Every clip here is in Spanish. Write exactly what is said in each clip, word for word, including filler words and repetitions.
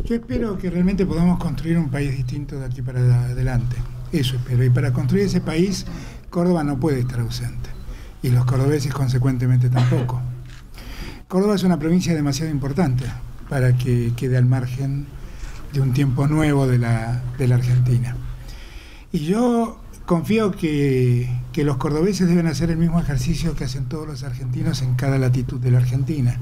Yo espero que realmente podamos construir un país distinto de aquí para adelante. Eso espero. Y para construir ese país, Córdoba no puede estar ausente. Y los cordobeses, consecuentemente, tampoco. Córdoba es una provincia demasiado importante para que quede al margen de un tiempo nuevo de la, de la Argentina. Y yo confío que, que los cordobeses deben hacer el mismo ejercicio que hacen todos los argentinos en cada latitud de la Argentina.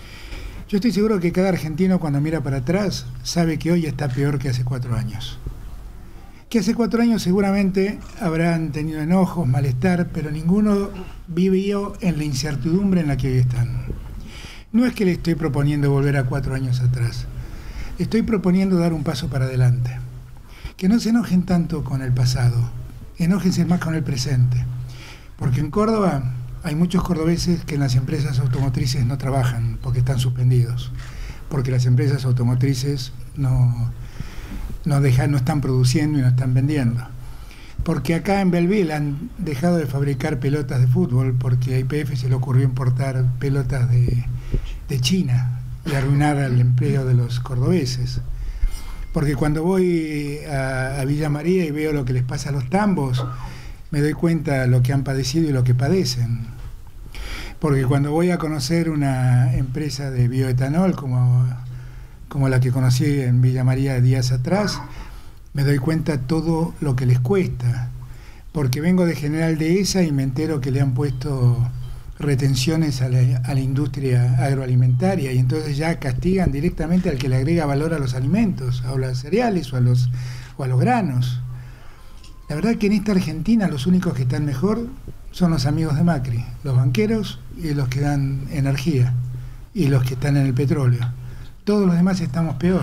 Yo estoy seguro que cada argentino, cuando mira para atrás, sabe que hoy está peor que hace cuatro años. Que hace cuatro años seguramente habrán tenido enojos, malestar, pero ninguno vivió en la incertidumbre en la que hoy están. No es que le estoy proponiendo volver a cuatro años atrás. Estoy proponiendo dar un paso para adelante. Que no se enojen tanto con el pasado, enójense más con el presente. Porque en Córdoba hay muchos cordobeses que en las empresas automotrices no trabajan porque están suspendidos, porque las empresas automotrices no, no, dejan, no están produciendo y no están vendiendo. Porque acá en Belleville han dejado de fabricar pelotas de fútbol porque a Y P F se le ocurrió importar pelotas de, de China y arruinar el empleo de los cordobeses. Porque cuando voy a, a Villa María y veo lo que les pasa a los tambos, me doy cuenta de lo que han padecido y lo que padecen. Porque cuando voy a conocer una empresa de bioetanol como, como la que conocí en Villa María días atrás, me doy cuenta todo lo que les cuesta. Porque vengo de General Dehesa y me entero que le han puesto retenciones a la, a la industria agroalimentaria y entonces ya castigan directamente al que le agrega valor a los alimentos, a los cereales o a los, o a los granos. La verdad que en esta Argentina los únicos que están mejor son los amigos de Macri, los banqueros y los que dan energía y los que están en el petróleo. Todos los demás estamos peor.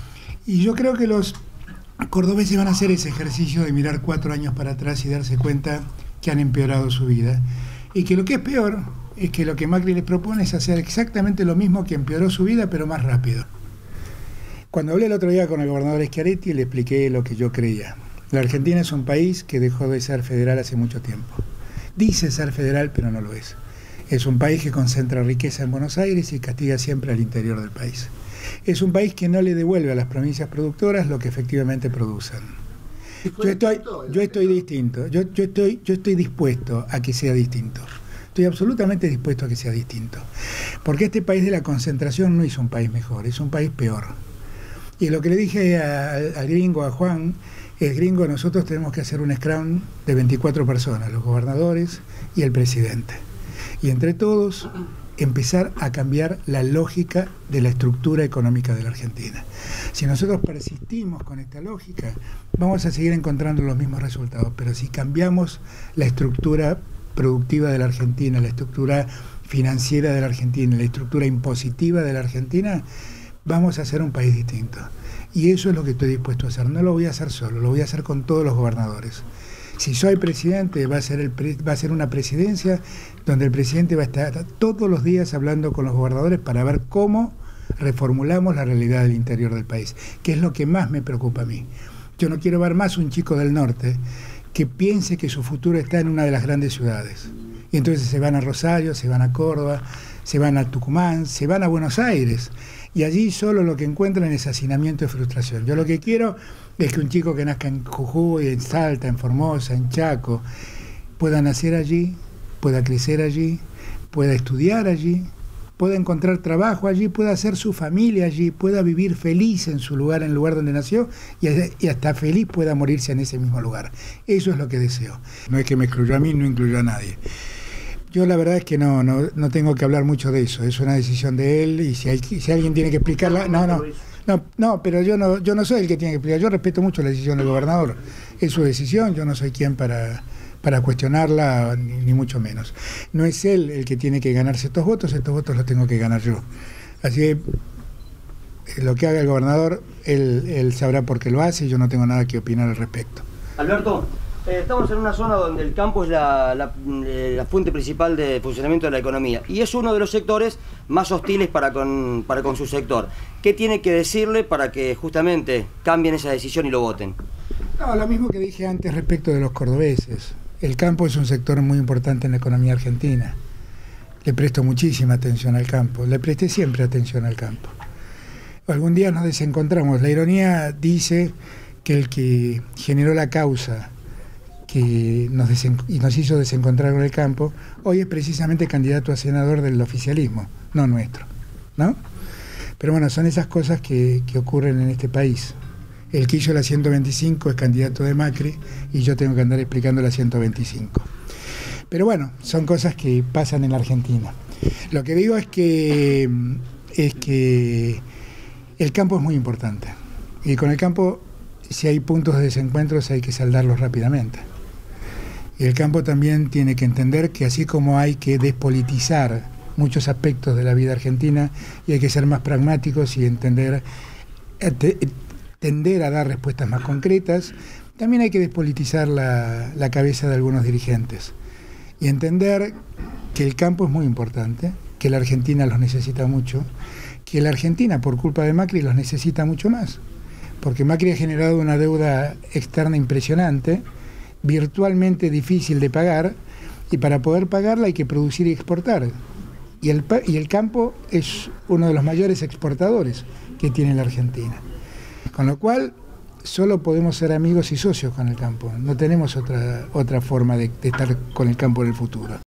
Y yo creo que los cordobeses van a hacer ese ejercicio de mirar cuatro años para atrás y darse cuenta que han empeorado su vida. Y que lo que es peor es que lo que Macri les propone es hacer exactamente lo mismo que empeoró su vida, pero más rápido. Cuando hablé el otro día con el gobernador Schiaretti, le expliqué lo que yo creía. La Argentina es un país que dejó de ser federal hace mucho tiempo. Dice ser federal, pero no lo es. Es un país que concentra riqueza en Buenos Aires y castiga siempre al interior del país. Es un país que no le devuelve a las provincias productoras lo que efectivamente producen. Yo estoy, yo estoy distinto, yo, yo, estoy, yo estoy dispuesto a que sea distinto. Estoy absolutamente dispuesto a que sea distinto. Porque este país de la concentración no es un país mejor, es un país peor. Y lo que le dije a, al gringo, a Juan, es gringo, nosotros tenemos que hacer un scrum de veinticuatro personas, los gobernadores y el presidente. Y entre todos empezar a cambiar la lógica de la estructura económica de la Argentina. Si nosotros persistimos con esta lógica, vamos a seguir encontrando los mismos resultados, pero si cambiamos la estructura productiva de la Argentina, la estructura financiera de la Argentina, la estructura impositiva de la Argentina, vamos a hacer un país distinto. Y eso es lo que estoy dispuesto a hacer. No lo voy a hacer solo, lo voy a hacer con todos los gobernadores. Si soy presidente, va a ser, el pre, va a ser una presidencia donde el presidente va a estar todos los días hablando con los gobernadores para ver cómo reformulamos la realidad del interior del país, que es lo que más me preocupa a mí. Yo no quiero ver más un chico del norte que piense que su futuro está en una de las grandes ciudades. Y entonces se van a Rosario, se van a Córdoba, se van a Tucumán, se van a Buenos Aires. Y allí solo lo que encuentran es hacinamiento y frustración. Yo lo que quiero es que un chico que nazca en Jujuy, en Salta, en Formosa, en Chaco, pueda nacer allí, pueda crecer allí, pueda estudiar allí, pueda encontrar trabajo allí, pueda hacer su familia allí, pueda vivir feliz en su lugar, en el lugar donde nació, y, y hasta feliz pueda morirse en ese mismo lugar. Eso es lo que deseo. No es que me excluyó a mí, no incluyó a nadie. Yo la verdad es que no, no, no tengo que hablar mucho de eso, es una decisión de él y si, hay, si alguien tiene que explicarla, no, no, no, no, pero yo no, yo no soy el que tiene que explicar, yo respeto mucho la decisión del gobernador, es su decisión, yo no soy quien para, para cuestionarla, ni, ni mucho menos. No es él el que tiene que ganarse estos votos, estos votos los tengo que ganar yo. Así que lo que haga el gobernador, él, él sabrá por qué lo hace y yo no tengo nada que opinar al respecto. Alberto, eh, estamos en una zona donde el campo es la, la, la fuente principal de funcionamiento de la economía y es uno de los sectores más hostiles para con, para con su sector. ¿Qué tiene que decirle para que justamente cambien esa decisión y lo voten? No, lo mismo que dije antes respecto de los cordobeses. El campo es un sector muy importante en la economía argentina. Le presto muchísima atención al campo, le presté siempre atención al campo. algún día nos desencontramos. La ironía dice que el que generó la causa que nos, desen y nos hizo desencontrar con el campo, hoy es precisamente candidato a senador del oficialismo, no nuestro, ¿no? Pero bueno, son esas cosas que, que ocurren en este país. El que hizo la ciento veinticinco es candidato de Macri y yo tengo que andar explicando la ciento veinticinco. Pero bueno, son cosas que pasan en la Argentina. Lo que digo es que, es que el campo es muy importante. Y con el campo, si hay puntos de desencuentros, hay que saldarlos rápidamente. Y el campo también tiene que entender que así como hay que despolitizar muchos aspectos de la vida argentina y hay que ser más pragmáticos y entender, tender a dar respuestas más concretas, también hay que despolitizar la, la cabeza de algunos dirigentes y entender que el campo es muy importante, que la Argentina los necesita mucho, que la Argentina por culpa de Macri los necesita mucho más, porque Macri ha generado una deuda externa impresionante, virtualmente difícil de pagar, y para poder pagarla hay que producir y exportar. Y el, y el campo es uno de los mayores exportadores que tiene la Argentina. Con lo cual, solo podemos ser amigos y socios con el campo. No tenemos otra, otra forma de, de estar con el campo en el futuro.